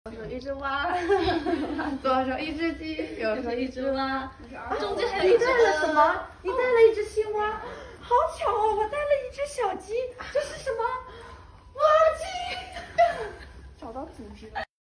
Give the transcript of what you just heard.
左手一只蛙，左手一只鸡，右手一只蛙。中间还有你带了什么？你带了一只青蛙。